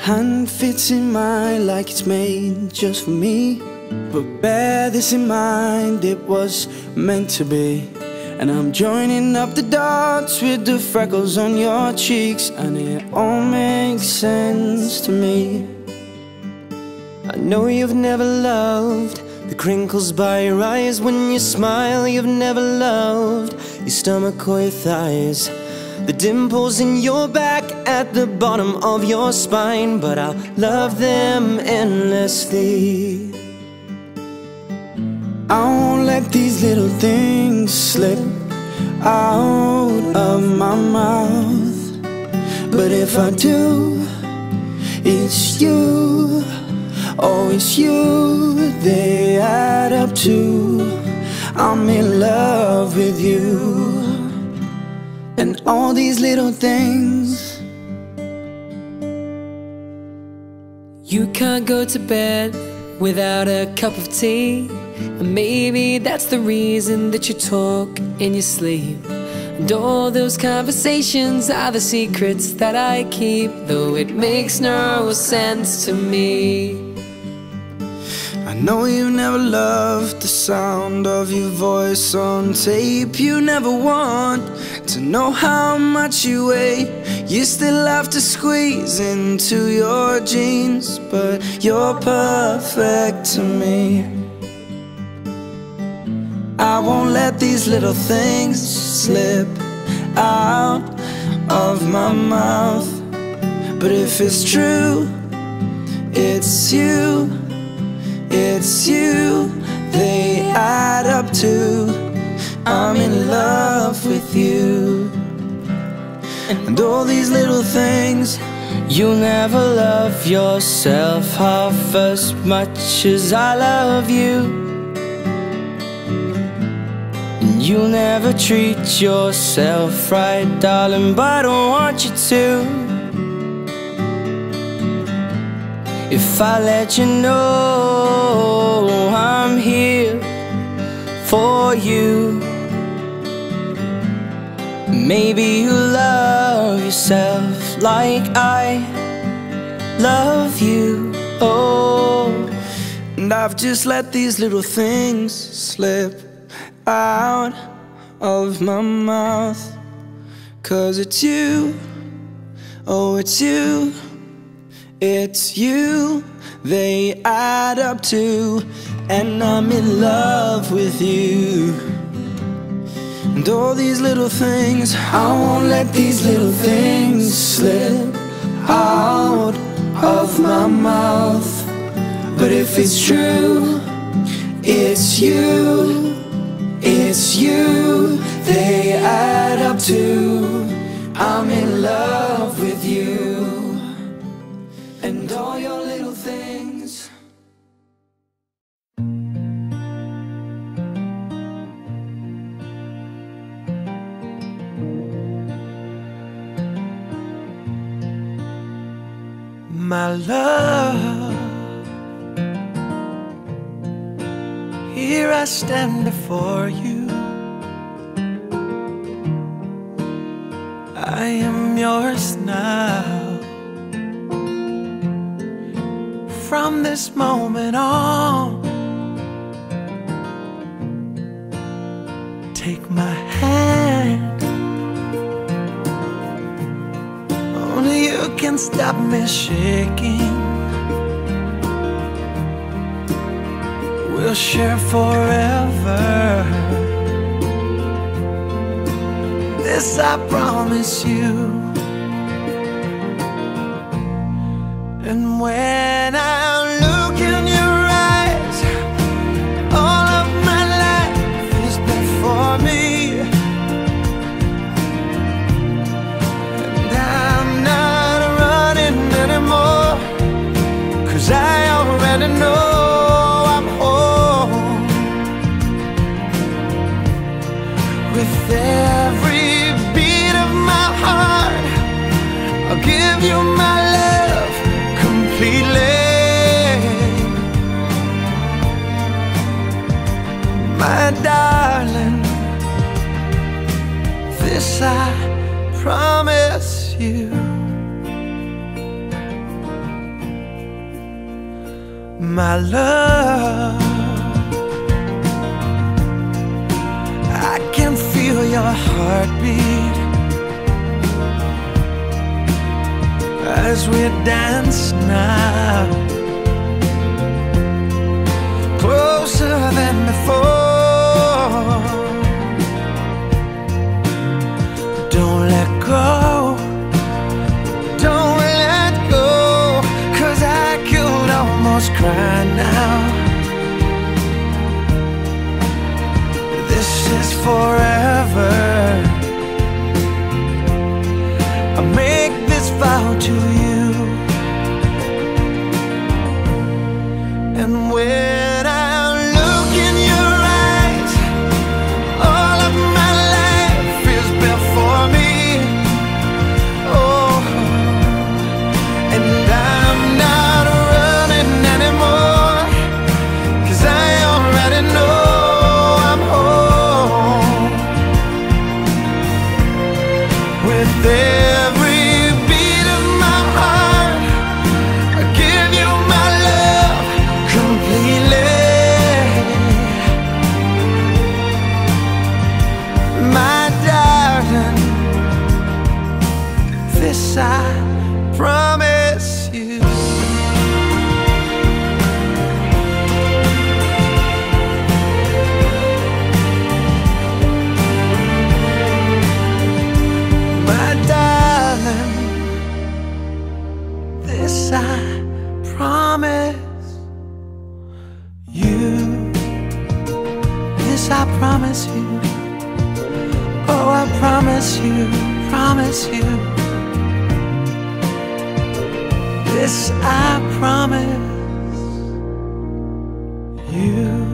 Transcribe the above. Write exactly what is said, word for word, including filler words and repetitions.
hand fits in mine like it's made just for me. But bear this in mind, it was meant to be. And I'm joining up the dots with the freckles on your cheeks, and it all makes sense to me. I know you've never loved the crinkles by your eyes when you smile. You've never loved your stomach or your thighs, the dimples in your back at the bottom of your spine. But I'll love them endlessly. I won't let these little things slip out of my mouth. But if I do, it's you, oh it's you, they add up to I'm in love with you. And all these little things. You can't go to bed without a cup of tea, and maybe that's the reason that you talk in your sleep. And all those conversations are the secrets that I keep, though it makes no sense to me. I know you never loved the sound of your voice on tape. You never want to know how much you weigh. You still have to squeeze into your jeans, but you're perfect to me. I won't let these little things slip out of my mouth. But if it's true, it's you, it's you, they add up to I'm in love with you. And all these little things. You'll never love yourself half as much as I love you. And you'll never treat yourself right, darling, but I don't want you to. If I let you know I'm here for you, maybe you'll love yourself like I love you. Oh, and I've just let these little things slip out of my mouth. 'Cause it's you, oh it's you, it's you, they add up to, and I'm in love with you. And all these little things, I won't let these little things slip out of my mouth. But if it's true, it's you, it's you, they add up to I'm in love with you. And all your little things. My love, here I stand before you. I am yours now. From this moment on, take my hand. Only you can stop me shaking. We'll share forever. This I promise you. And when I look in your eyes, all of my life is before me. And I'm not running anymore, 'cause I already know I'm home. With every beat of my heart, I'll give you my love completely. My darling, this I promise you. my love. I can feel your heartbeat as we dance now, closer than before. Don't let go, don't let go, 'cause I could almost cry now. This is forever. I make this vow to you, and when I look in your eyes, all of my life is before me. Oh, and I'm not running anymore, 'cause I already know I'm home. With every beat of my heart, I give you my love completely. My darling, this I promise you. My darling, this I promise you. This I promise you. Oh, I promise you, promise you. This I promise you.